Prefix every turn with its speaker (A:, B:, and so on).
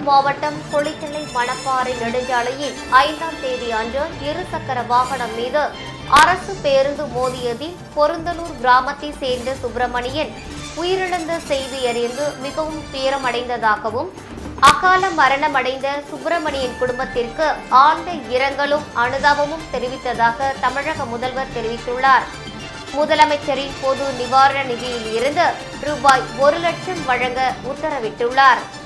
A: மாவட்டம் குளித்தலை மணப்பாறை நெடுஞ்சாலையில் 5ஆம் தேதி அன்று இருசக்கர வாகனம் மீது அரசு பேருந்து மோதியதில் பொருந்தலூர் கிராமத்தை சேர்ந்த சுப்பிரமணியன் உயிரிழந்த செய்தி அறிந்து மிகவும் துயரமடைந்ததாகவும் அகால மரணமடைந்த சுப்பிரமணியன் குடும்பத்திற்கு ஆழ்ந்த இரங்கலும் அனுதாபமும் தெரிவித்ததாக தமிழக முதல்வர் தெரிவித்துள்ளார். முதலமைச்சரின் பொது நிவாரண நிதியில் இருந்து ரூபாய் 1 லட்சம் வழங்க உத்தரவிட்டுள்ளார்.